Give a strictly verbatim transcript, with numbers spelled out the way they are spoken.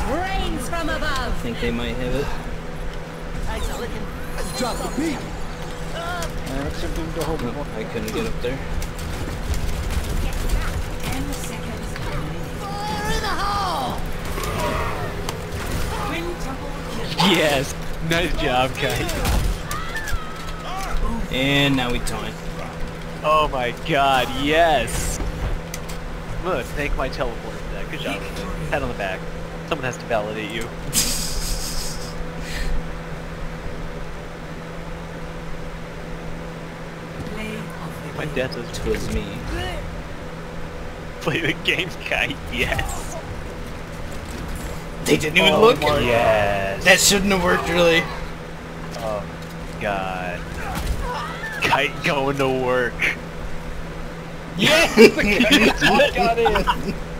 Rains from above. I think they might have it. Let's drop the beat. Alex are doomed to hold Nope, I couldn't get up there. Ten seconds. Fire in the hole! Yes. Nice job, guys. And now we taunt. Oh my god, yes. I'm gonna thank my teleporter for that. Good job. Pat on the back. Someone has to validate you. My death is Twas me. play the game, guy. Yes. They didn't even Oh look. my- Yes. That shouldn't have worked, really. Oh god. Kite going to work. Yes! The kite got in!